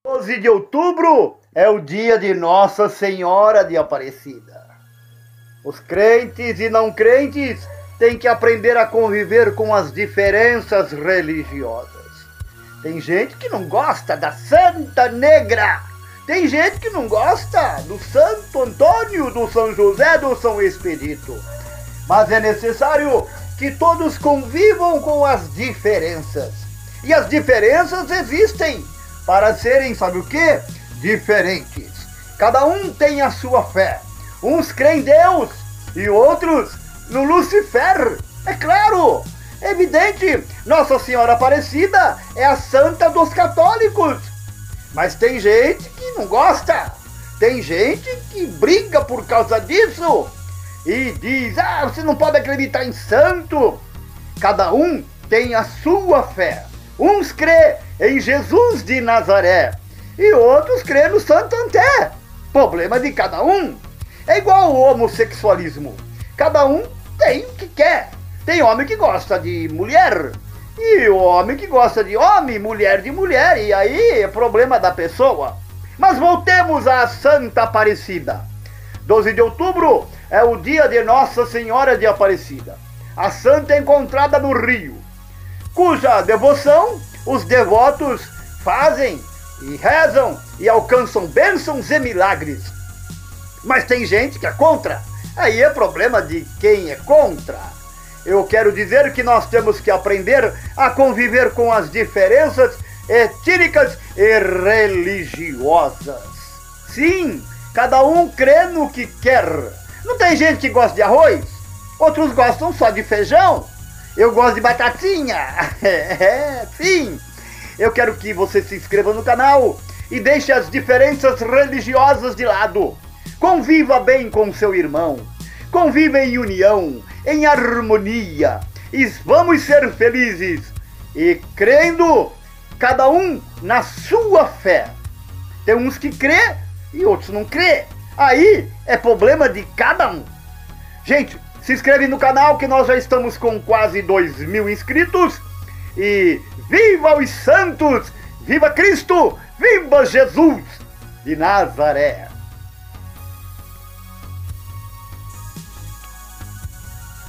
12 de outubro é o dia de Nossa Senhora de Aparecida. Os crentes e não crentes têm que aprender a conviver com as diferenças religiosas. Tem gente que não gosta da Santa Negra. Tem gente que não gosta do Santo Antônio, do São José, do São Expedito. Mas é necessário que todos convivam com as diferenças. E as diferenças existem para serem, sabe o quê? Diferentes. Cada um tem a sua fé. Uns creem em Deus e outros no Lucifer. É claro, é evidente, Nossa Senhora Aparecida é a santa dos católicos. Mas tem gente que não gosta. Tem gente que briga por causa disso. E diz, você não pode acreditar em santo. Cada um tem a sua fé. Uns crê em Jesus de Nazaré e outros crê no Santo Anté. Problema de cada um. É igual o homossexualismo. Cada um tem o que quer. Tem homem que gosta de mulher e homem que gosta de homem, mulher de mulher. E aí é problema da pessoa. Mas voltemos à Santa Aparecida. 12 de outubro é o dia de Nossa Senhora de Aparecida. A santa é encontrada no Rio, cuja devoção os devotos fazem e rezam e alcançam bênçãos e milagres. Mas tem gente que é contra. Aí é problema de quem é contra. Eu quero dizer que nós temos que aprender a conviver com as diferenças étnicas e religiosas. Sim, cada um crê no que quer. Não tem gente que gosta de arroz? Outros gostam só de feijão. Eu gosto de batatinha. Sim. Eu quero que você se inscreva no canal e deixe as diferenças religiosas de lado. Conviva bem com seu irmão. Conviva em união, em harmonia. E vamos ser felizes. E crendo, cada um na sua fé. Tem uns que crê e outros não crê. Aí é problema de cada um. Gente, se inscreve no canal que nós já estamos com quase 2.000 inscritos. E viva os santos! Viva Cristo! Viva Jesus de Nazaré!